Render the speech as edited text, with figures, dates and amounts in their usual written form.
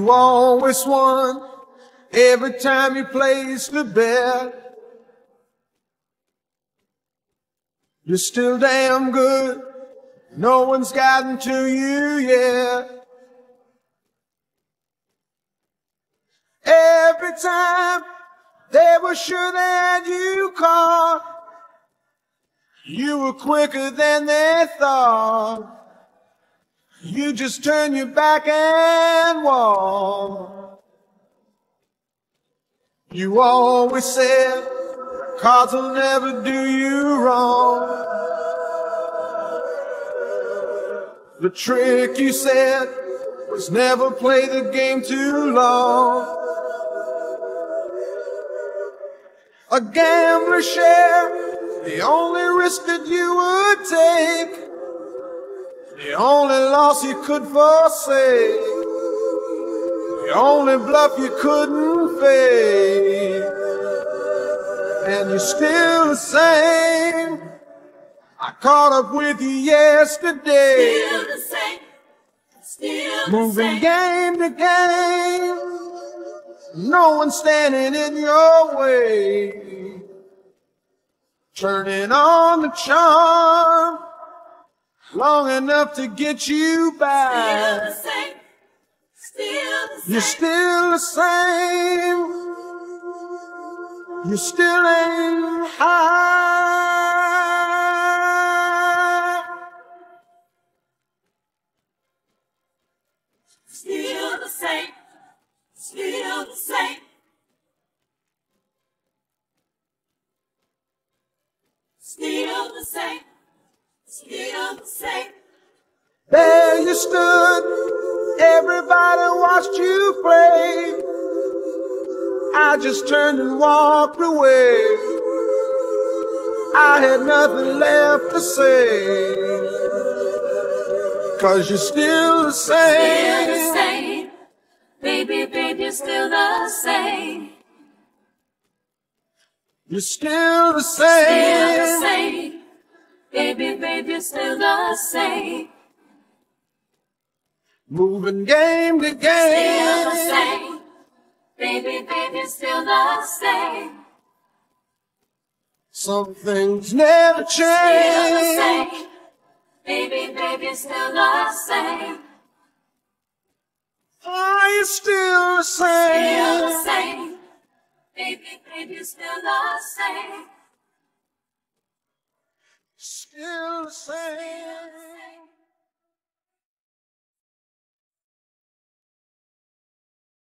You always won every time you placed a bet. You're still damn good, no one's gotten to you yet. Every time they were sure that you caught, you were quicker than they thought. You just turn your back and walk. You always said cards will never do you wrong. The trick you said was never play the game too long. A gambler's share, the only risk that you would take, the only loss you could forsake, the only bluff you couldn't fake. And you're still the same. I caught up with you yesterday. Still the same. Still Moving game to game. No one standing in your way. Turning on the charm long enough to get you back. Still the same. Still the same. You're still the same. You still ain't high. Still the same. Still the same. Still the same. Still the same. There you stood, everybody watched you play. I just turned and walked away. I had nothing left to say, 'cause you're still the same. Still the same. Baby, baby, you're still the same. You're still the Still same. the same. Baby, baby, you're still the same. Moving game to Still the game. same. Baby, baby, you're still the same. Some things never Still the change. same. Baby, baby, you're still the same. Are you still the Still the same? same. Baby, baby, you're still the same. Still